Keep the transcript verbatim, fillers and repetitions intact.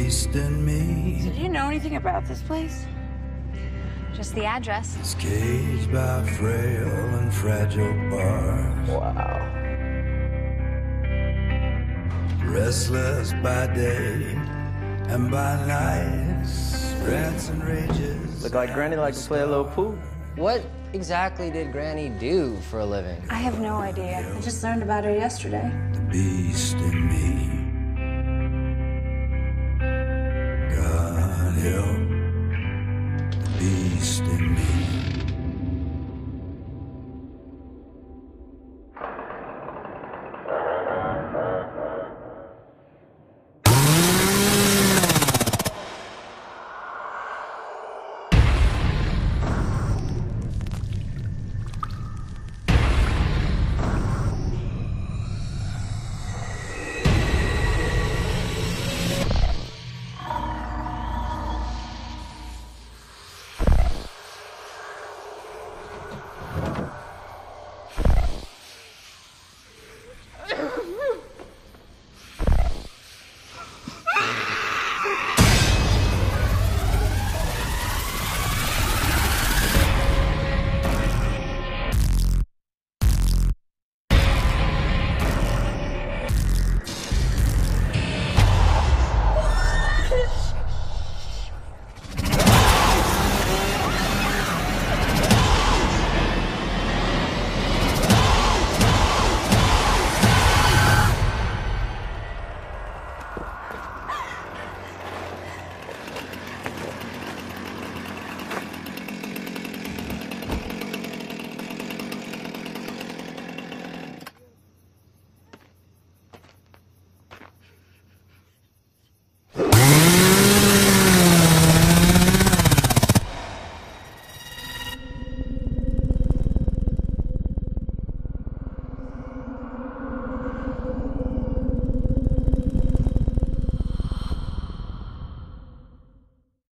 beast in me. Did you know anything about this place? Just the address. Is caged by frail and fragile bars. Wow. Restless by day and by night, rants and rages. Look like Granny likes to play a little pool. What exactly did Granny do for a living? I have no idea. I just learned about her yesterday. The beast in me. God help